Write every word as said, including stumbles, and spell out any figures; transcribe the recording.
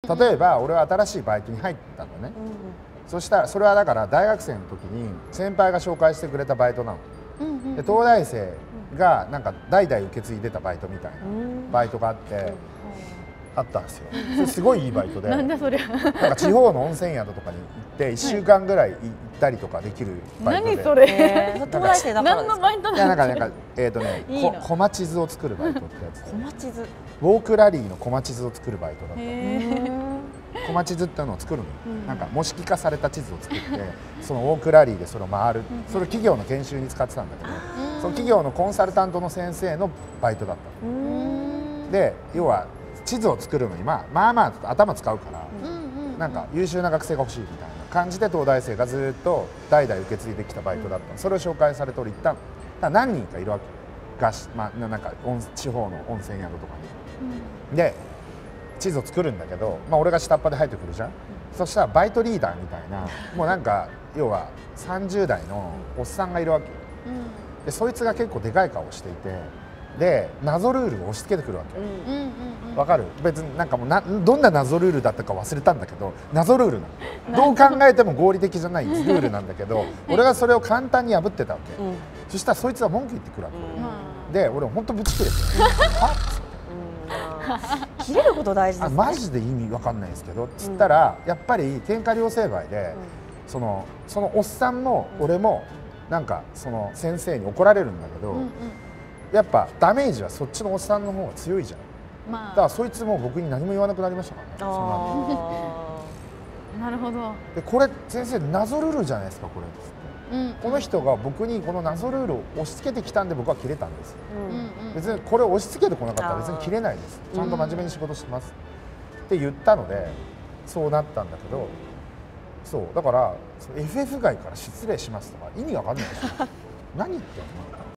例えば俺は新しいバイトに入ったのね、そしたらそれはだから大学生の時に先輩が紹介してくれたバイトなの。で東大生がなんか代々受け継いでたバイトみたいなバイトがあってあったんですよ。それすごいいいバイトで、なんだそれ。なんか地方の温泉宿とかに行っていっしゅうかんぐらい行ったりとかできるバイトで。 何それ。東大生だからですか。何のバイトいやなんかなんかえっとね、こまち図を作るバイトってやつで。 こまち図。 ウォークラリーのこまち図を作るバイトだった。こまち図ってのを作るの。なんか模式化された地図を作って、そのウォークラリーでそれを回る。それを企業の研修に使ってたんだけど、その企業のコンサルタントの先生のバイトだったの。で要は地図を作るのにまあまあまあ頭使うから、なんか優秀な学生が欲しいみたいな感じで東大生がずっと代々受け継いできたバイトだったの。それを紹介されて俺行ったの。だから何人かいるわけ。がしまあなんか地方の温泉宿とかに。で地図を作るんだけど、まあ、俺が下っ端で入ってくるじゃん、うん、そしたらバイトリーダーみたいなもうなんか要はさんじゅう代のおっさんがいるわけ、うん、でそいつが結構でかい顔をしていて、で謎ルールを押し付けてくるわけ。わかる？別になんかもうなどんな謎ルールだったか忘れたんだけど謎ルールなの。どう考えても合理的じゃないルールなんだけど俺がそれを簡単に破ってたわけ、うん、そしたらそいつは文句言ってくるわけ、うん、で俺本当ぶち切れてはっ切れること大事ですね。 マジで意味わかんないですけどつったら、うん、やっぱり喧嘩両成敗で、うん、そのそのおっさんも俺もなんかその先生に怒られるんだけど、うんうん、やっぱダメージはそっちのおっさんの方が強いじゃん、まあ、だからそいつも僕に何も言わなくなりましたからね。そんなるほど。でこれ先生謎ルールじゃないですかこれっつって。うん、この人が僕にこの謎ルールを押し付けてきたんで僕は切れたんです、うん、別にこれを押し付けてこなかったら別に切れないです、ちゃんと真面目に仕事してますって言ったのでそうなったんだけど、そうだから エフエフ 外から失礼しますとか意味わかんないでしょ何言ってんの。